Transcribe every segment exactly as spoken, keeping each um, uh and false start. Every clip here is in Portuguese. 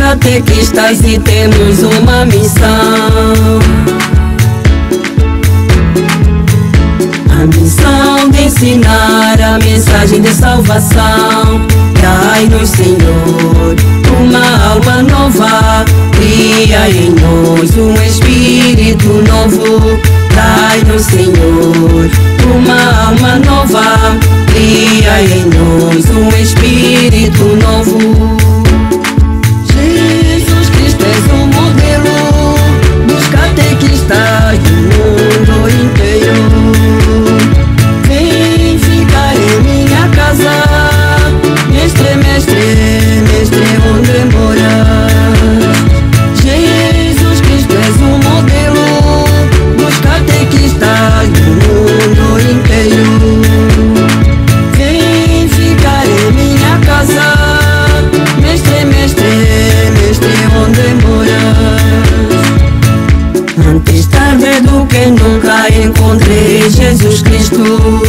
catequistas e temos uma missão. A missão de ensinar a mensagem de salvação. Dai-nos, Senhor, uma alma nova, cria em nós um espírito novo. Dai-nos, Senhor, uma alma nova, cria em nós um espírito novo. Jesus Cristo és o modelo dos catequistas do mundo inteiro. Vem ficar em minha casa, mestre, mestre, mestre, onde moras. Jesus Cristo és o modelo dos catequistas do mundo inteiro. Vem ficar em minha casa, mestre, mestre, mestre, onde moras. Antes tarde do que nunca encontrei Jesus Cristo.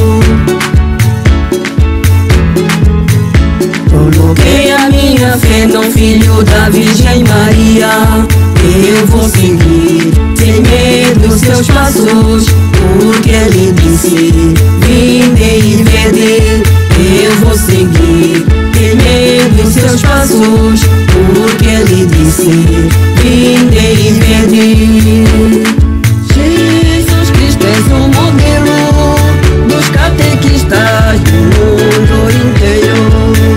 Coloquei a minha fé no Filho da Virgem Maria. Eu vou seguir sem medo seus passos, porque Ele disse: vinde e vede. Eu vou seguir sem medo seus passos, porque Ele disse: vinde e vede. Jesus Cristo és o modelo dos catequistas do mundo inteiro.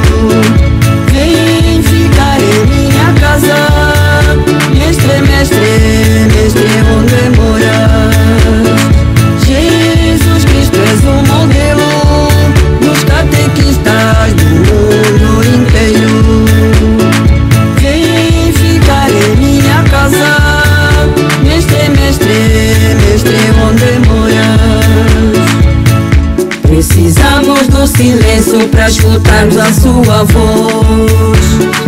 Vem ficar em minha casa, mestre, mestre, mestre, onde moras. Jesus Cristo és o modelo dos catequistas do mundo inteiro. Vem ficar em minha casa, mestre, mestre, mestre, onde moras. Precisamos do silêncio para escutarmos a sua voz.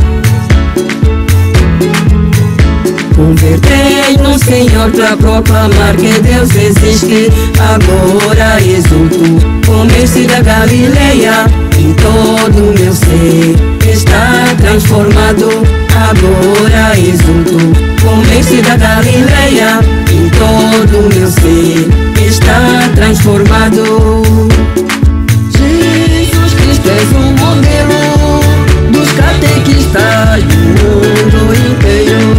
Convertei no Senhor para proclamar que Deus existe. Agora exulto como esse da Galileia, e todo o meu ser está transformado. Agora exulto como esse da Galileia, e todo o meu ser está transformado. Jesus Cristo és o modelo dos catequistas do mundo inteiro.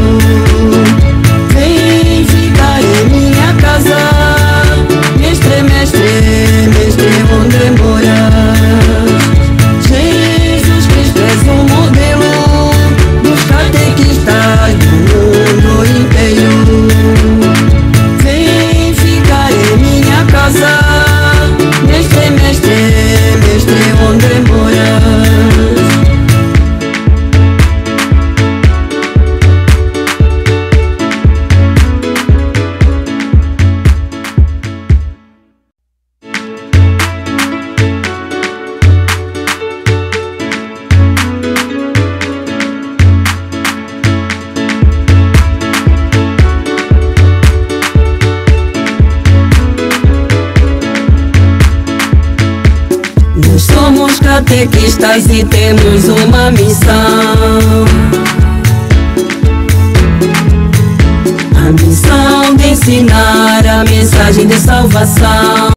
Vem ficar em minha casa, mestre, mestre, mestre, onde moras. Jesus Cristo és o modelo dos catequistas do mundo inteiro. Vem ficar em minha casa, mestre, mestre, mestre, onde moras. Nós somos catequistas e temos uma missão. A missão de ensinar a mensagem de salvação.